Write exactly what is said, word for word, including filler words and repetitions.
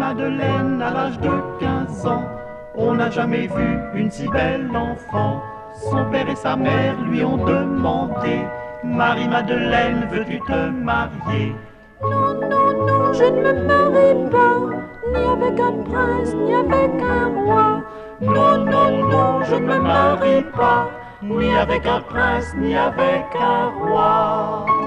Marie-Madeleine, à l'âge de quinze ans, on n'a jamais vu une si belle enfant. Son père et sa mère lui ont demandé: Marie-Madeleine, veux-tu te marier? Non, non, non, je ne me marie pas, ni avec un prince, ni avec un roi. Non, non, non, je ne me marie pas, ni avec un prince, ni avec un roi.